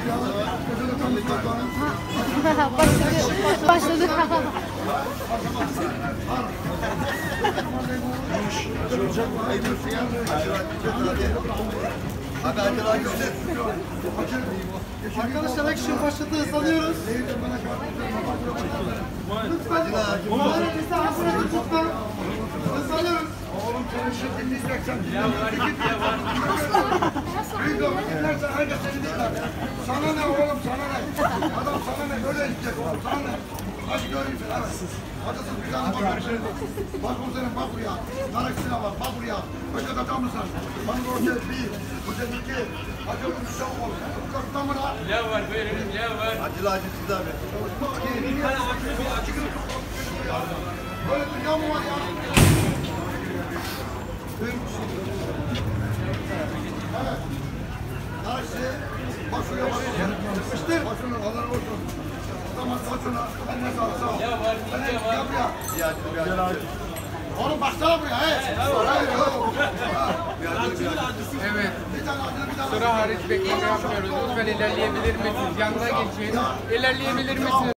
Başladı. Arkadaşlar action başladı, hızlanıyoruz. Lütfen. Lütfen. Hızlanıyoruz. Oğlum senin şeklini izleyeceksen. Ya var, ya var. Büyük oğlum dinlersen herkes seni dinler. Sana ne oğlum, sana ne? Adam sana ne? Böyle izleyecek oğlum, sana ne? Hadi göreyim seni, hadi. Hadi siz bir tane bakın. Bak komiserim, bak buraya. Nareksine bak, bak buraya. Başka takar mısın? Bana ortaya bir, bu da iki. Hadi oğlum, bir çabuk ol. Korktan mı lan? Ne var, buyurun, ne var? Acılı acısız abi. Böyle dünya mı var ya? Evet. Karşı başlıyor. Sıkıştır. Başını alır olsun. Tamam başına. Ben ne sağ ol. Ne var, ne var? Oğlum baksana buraya. Evet. Sıra hariç bekleme yapmıyoruz. Lütfen ilerleyebilir misiniz? Yanına geçin. İlerleyebilir misiniz?